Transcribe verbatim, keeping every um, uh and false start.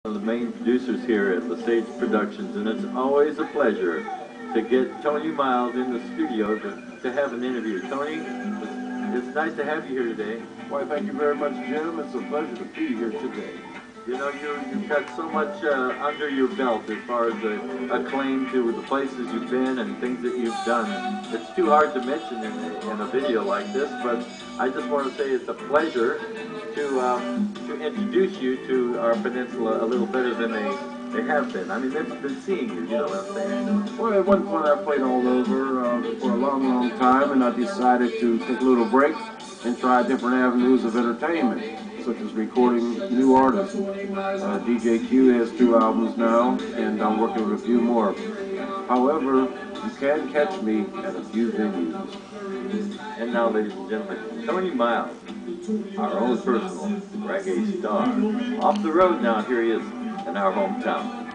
One of the main producers here at Lesage Productions, and it's always a pleasure to get Tony Miles in the studio to, to have an interview. Tony, it's, it's nice to have you here today. Why, thank you very much, Jim. It's a pleasure to be here today. You know, you, you've got so much uh, under your belt as far as the acclaim to the places you've been and things that you've done. It's too hard to mention in a, in a video like this, but I just want to say it's a pleasure to um, to introduce you to our peninsula a little better than they, they have been. I mean, they've been seeing you, you know what I'm saying? Well, at one point I played all over uh, for a long, long time, and I decided to take a little break and try different avenues of entertainment, such as recording new artists. Uh, D J Q has two albums now, and I'm working with a few more. However, you can catch me at a few venues. And now, ladies and gentlemen, Tony Miles, our own personal reggae star. Off the road now, here he is in our hometown.